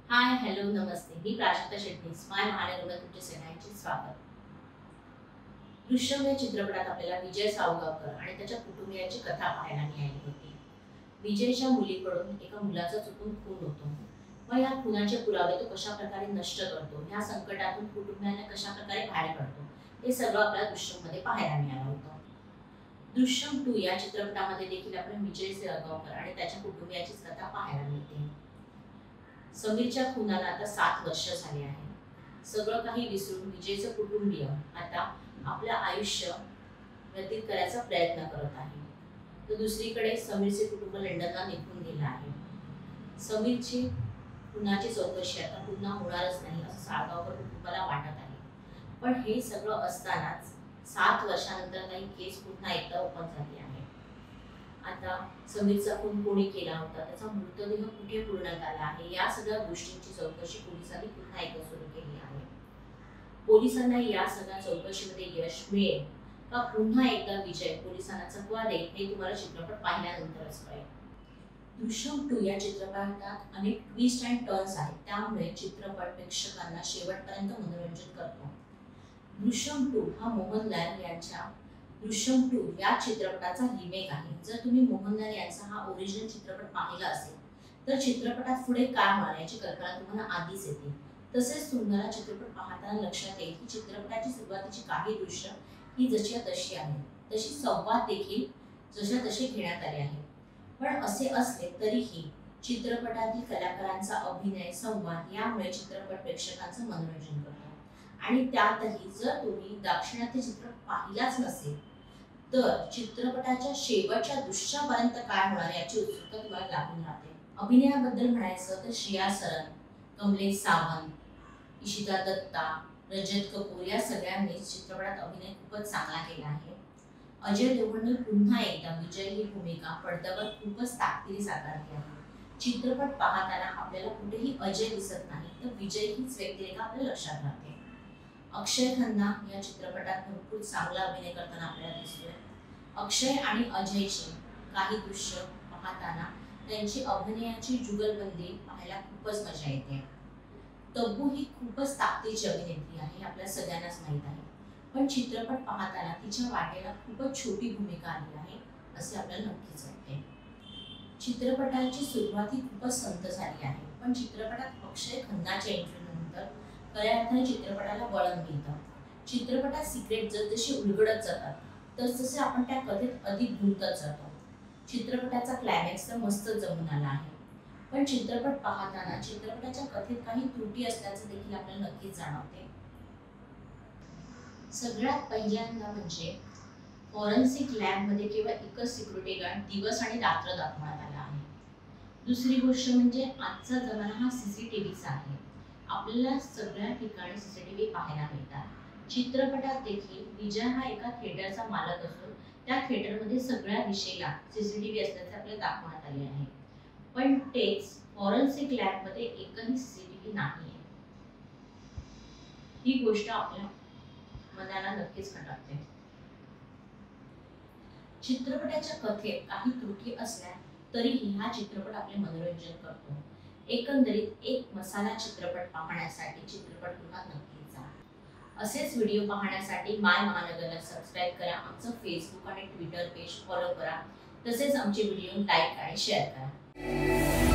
हाय, hello, नमस्ते. मी Prajakta Shetty. My महानगरमध्ये तुमचे सगळ्यांचे स्वागत. दृश्यम या चित्रपटात आपल्याला विजय सावगावकर आणि त्याच्या कुटुंबियांची कथा पाहायला मिळाली होती. विजयच्या मुलीकडून एका मुलाचा चुकून खून होतो. मग या खुनाचे पुरावे तो कशा प्रकारे नष्ट करतो, ह्या संकटातून कुटुंबियांना कशा प्रकारे बाहेर काढतो, हे सगळं आपल्याला दृश्यममध्ये पाहायला मिळालं होतं. दृश्यम 2 या चित्रपटामध्ये देखील आपण विजय सावगावकर आणि त्याच्या कुटुंबियाचीच कथा पाहायला मिळते. समीरच्या खुनाला आता 7 वर्ष झाले आहे. सगळं काही विसरून विजयचं कुटुंबीय आता आपलं आयुष्य व्यतीत करायचा प्रयत्न करत आहे. तर दुसरीकडे समीरचे कुटुंब लंडनला निघून गेलं आहे. समीरची खुनाची चौकशी आता पुन्हा होणारच नाही असं साळगावकर कुटुंबाला वाटत आहे. पण हे सगळं असतानाच 7 वर्षानंतर काही केस पुन्हा एकदा ओपन झाली आहे. आता समीरचा खून कोणी केला होता, त्याचा मृतदेह कुठे पुरण्यात आला आहे, या सगळ्या गोष्टींची चौकशी पोलिसांनी पुन्हा एकदा सुरू केली आहे. पोलिसांना या सगळ्या चौकशीमध्ये यश मिळेल का पुन्हा एकदा विजय पोलिसांना चकवा देईल, हे तुम्हाला चित्रपट पाहिल्यानंतरच कळेल. दृश्यम 2 या चित्रपटात अनेक ट्विस्ट अँड टर्न्स आहेत, त्यामुळे चित्रपट प्रेक्षकांना शेवटपर्यंत मनोरंजन करतो. दृश्यम 2 हा मोहनलाल यांच्या दृश्यम 2 या चित्रपटाचा रिमेक आहे. जर तुम्ही मोहनलाल यांचा हा ओरिजिनल चित्रपट पाहिला असेल तर चित्रपटात पुढे काय होणार याची कल्पना तुम्हाला आधीच येते. तसेच तुम्हाला चित्रपट पाहताना लक्षात येईल की चित्रपटाची सुरुवातीची काही दृश्य ही जशी तशी आहे, तशी संवाद देखील जशा तसे घेण्यात आले आहे. पण असे असले तरीही चित्रपटातील कलाकारांचा अभिनय, संवाद यामुळे चित्रपट प्रेक्षकांचं मनोरंजन करतो. आणि त्यातही जर तुम्ही दाक्षिणात्य चित्रपट पाहिलाच नसेल तर चित्रपटाच्या शेवटच्या दृश्यापर्यंत काय होणार याची उत्सुकता तुम्हाला लागून राहते. अभिनयाबद्दल म्हणायचं तर श्रेया सरन, कमलेश सावंत, इशिता दत्ता, रजत कपूर या सगळ्यांनी चित्रपटात अभिनय खूपच चांगला केला आहे. अजय देवगणने पुन्हा एकदा विजय ही भूमिका पडद्यावर खूपच ताकदीने साकारली आहे. चित्रपट पाहताना आपल्याला कुठेही अजय दिसत नाही तर विजय हीच व्यक्तिरेखा आपल्या लक्षात राहते. अक्षय खन्ना या चित्रपटात भरपूर चांगला अभिनय करताना आपल्याला दिसतोय. अक्षय आणि अजयचे काही दृश्य पाहताना त्यांची अभिनयाची जुगलबंदी पाहायला खूपच मजा येते. तब्बू ही खूपच ताकदीची अभिनेत्री आहे, आपल्या सगळ्यांनाच माहीत आहे. पण चित्रपट पाहताना तिच्या वाटेला खूपच छोटी भूमिका आली आहे असे आपल्याला नक्कीच वाटते. चित्रपटाची सुरुवात ही खूपच संथ झाली आहे, पण चित्रपटात अक्षय खन्नाच्या एंट्रीनंतर खऱ्या अर्थाने चित्रपटाला वळण मिळतं. चित्रपटात सिक्रेट जसजशी उलगडत जातात तसतसे आपण त्या कथेत अधिक गुंतत जातो. चित्रपटाचा क्लायमॅक्स तर मस्त जमून आला आहे, पण चित्रपट पाहताना चित्रपटाच्या कथेत काही त्रुटी असल्याचं देखील आपल्याला नक्कीच जाणवते. सगळ्यात पहिल्यांदा म्हणजे फॉरेन्सिक लॅबमध्ये केवळ एकच सिक्युरिटी गार्ड दिवस आणि रात्र दाखवण्यात आला आहे. दुसरी गोष्ट म्हणजे आजचा जमाना हा सीसीटीव्हीचा आहे. आपल्याला सगळ्या ठिकाणी सीसीटीव्ही पाहायला मिळतात. चित्रपटात देखील विजय हा एका थिएटरचा मालक असून त्या थिएटरमध्ये सगळ्या दिशेला सीसीटीव्ही असल्याचे आपल्याला दाखवण्यात आले आहे. पण तेच फॉरेन्सिक लॅबमध्ये एकही सीसीटीव्ही नाही आहे. ही गोष्ट आपल्या मनाला नक्कीच खटकते. चित्रपटाच्या कथेत काही त्रुटी असल्या तरीही हा चित्रपट आपले मनोरंजन करतो. एकंदरीत एक मसाला चित्रपट पाहण्यासाठी चित्रपटगृहात नक्कीच जा. असेच व्हिडिओ पाहण्यासाठी माय महानगरला सबस्क्राईब करा, आमचं फेसबुक आणि ट्विटर पेज फॉलो करा, तसेच आमचे व्हिडिओ लाईक आणि शेअर करा.